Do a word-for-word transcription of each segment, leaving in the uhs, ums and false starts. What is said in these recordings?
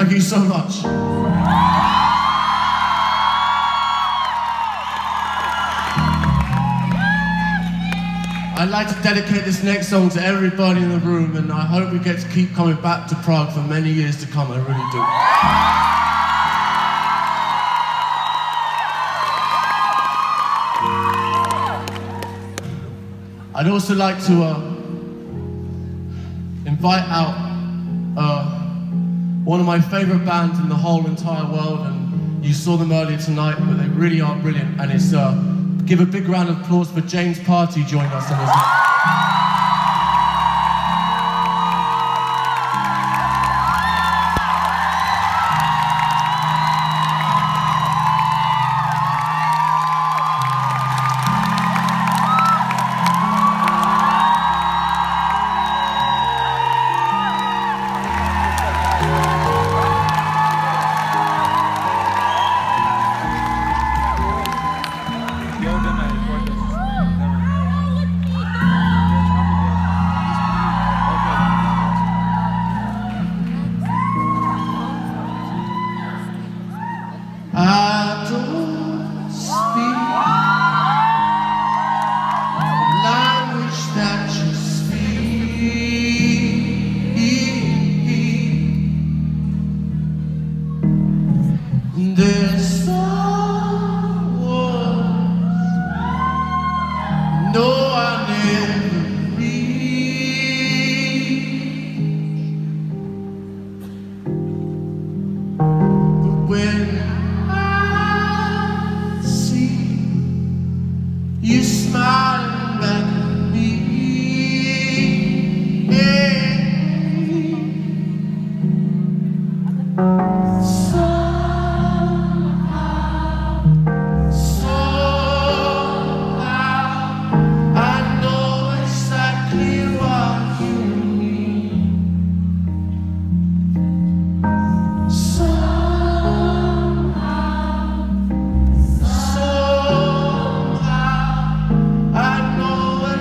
Thank you so much. I'd like to dedicate this next song to everybody in the room, and I hope we get to keep coming back to Prague for many years to come. I really do. I'd also like to uh, invite out uh, one of my favorite bands in the whole entire world, and you saw them earlier tonight, but they really are brilliant, and it's uh, give a big round of applause for James Party joining us on this night. I know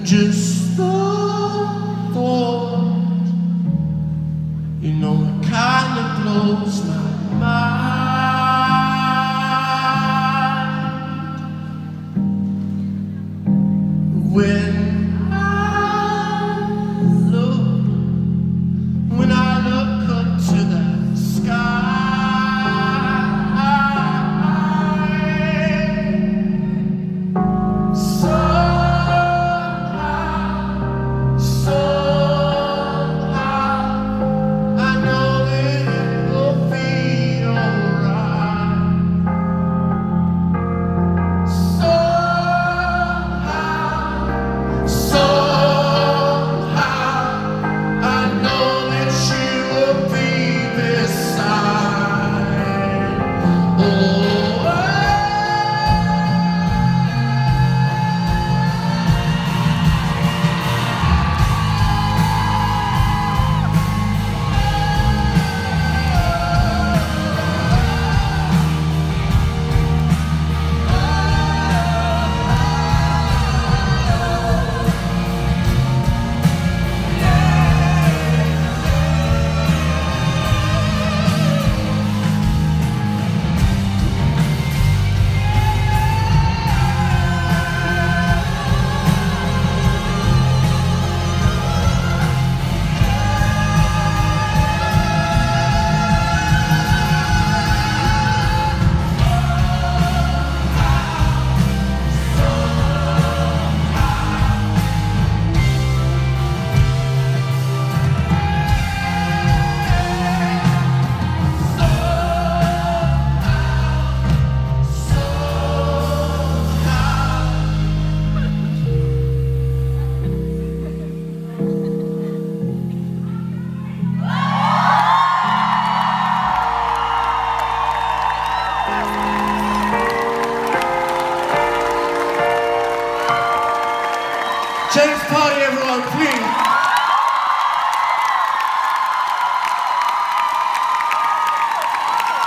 And just the thought, you know, it kinda blows my mind. When I look, when I look up to the sky, somehow, somehow, I know it will be alright. Somehow, somehow, I know that you will be beside. Oh, James Party, everyone, please.